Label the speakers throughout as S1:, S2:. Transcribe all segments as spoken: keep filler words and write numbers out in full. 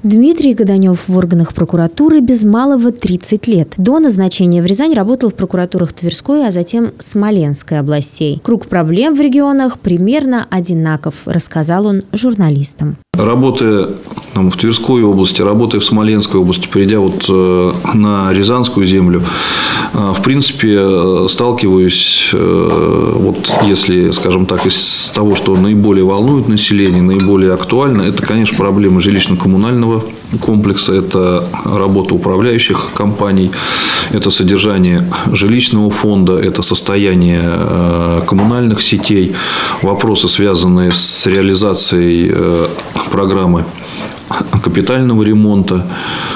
S1: Дмитрий Каданев в органах прокуратуры без малого тридцать лет. До назначения в Рязань работал в прокуратурах Тверской, а затем Смоленской областей. Круг проблем в регионах примерно одинаков, рассказал он журналистам.
S2: Работая там, в Тверской области, работая в Смоленской области, перейдя вот э, на Рязанскую землю, э, в принципе, сталкиваюсь, э, вот если, скажем так, из того, что наиболее волнует население, наиболее актуально, это, конечно, проблемы жилищно-коммунального комплекса, это работа управляющих компаний, это содержание жилищного фонда, это состояние э, коммунальных сетей, вопросы, связанные с реализацией э, программы капитального ремонта,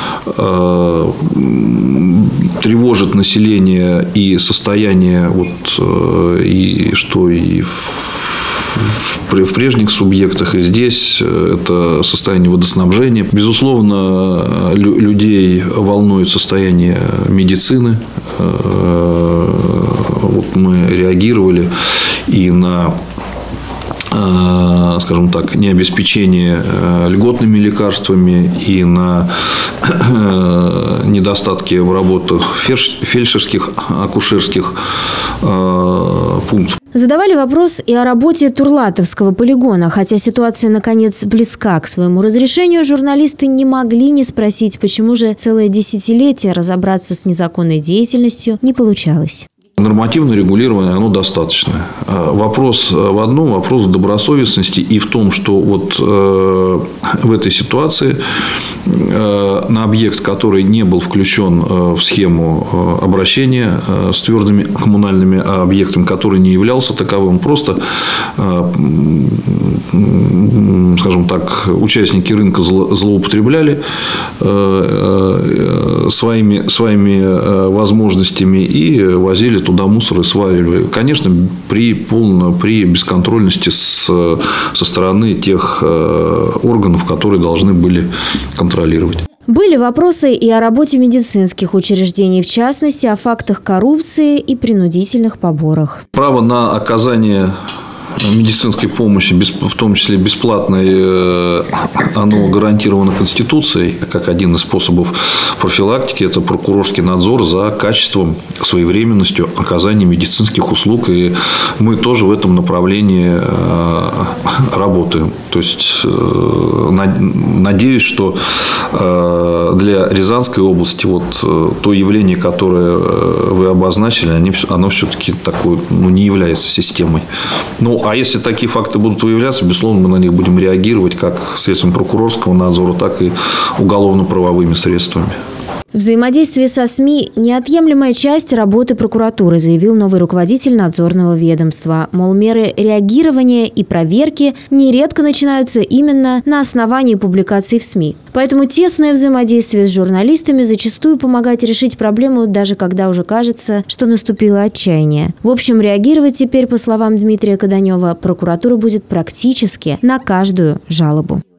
S2: тревожит население и состояние, вот, и что и в, в прежних субъектах, и здесь это состояние водоснабжения. Безусловно, людей волнует состояние медицины. Вот мы реагировали и на, скажем так, необеспечение льготными лекарствами, и на недостатки в работах фельдшерских, акушерских пунктов.
S1: Задавали вопрос и о работе Турлатовского полигона. Хотя ситуация, наконец, близка к своему разрешению, журналисты не могли не спросить, почему же целое десятилетие разобраться с незаконной деятельностью не получалось.
S2: Нормативное регулирование, оно достаточно. Вопрос в одном, вопрос в добросовестности и в том, что вот в этой ситуации на объект, который не был включен в схему обращения с твердыми коммунальными объектами, который не являлся таковым, просто, скажем так, участники рынка злоупотребляли своими, своими возможностями и возили туда мусор и сваливали. Конечно, при полной, при бесконтрольности с, со стороны тех органов, которые должны были контролировать.
S1: Были вопросы и о работе медицинских учреждений, в частности, о фактах коррупции и принудительных поборах.
S2: Право на оказание медицинской помощи, в том числе бесплатной, оно гарантировано Конституцией, как один из способов профилактики. Это прокурорский надзор за качеством, своевременностью оказания медицинских услуг. И мы тоже в этом направлении работаем. То есть, надеюсь, что для Рязанской области вот то явление, которое вы обозначили, оно все-таки такое, ну, не является системой. Ну, а если такие факты будут выявляться, безусловно, мы на них будем реагировать как средством прокурорского надзора, так и уголовно-правовыми средствами.
S1: Взаимодействие со СМИ – неотъемлемая часть работы прокуратуры, заявил новый руководитель надзорного ведомства. Мол, меры реагирования и проверки нередко начинаются именно на основании публикаций в СМИ. Поэтому тесное взаимодействие с журналистами зачастую помогает решить проблему, даже когда уже кажется, что наступило отчаяние. В общем, реагировать теперь, по словам Дмитрия Каданева, прокуратура будет практически на каждую жалобу.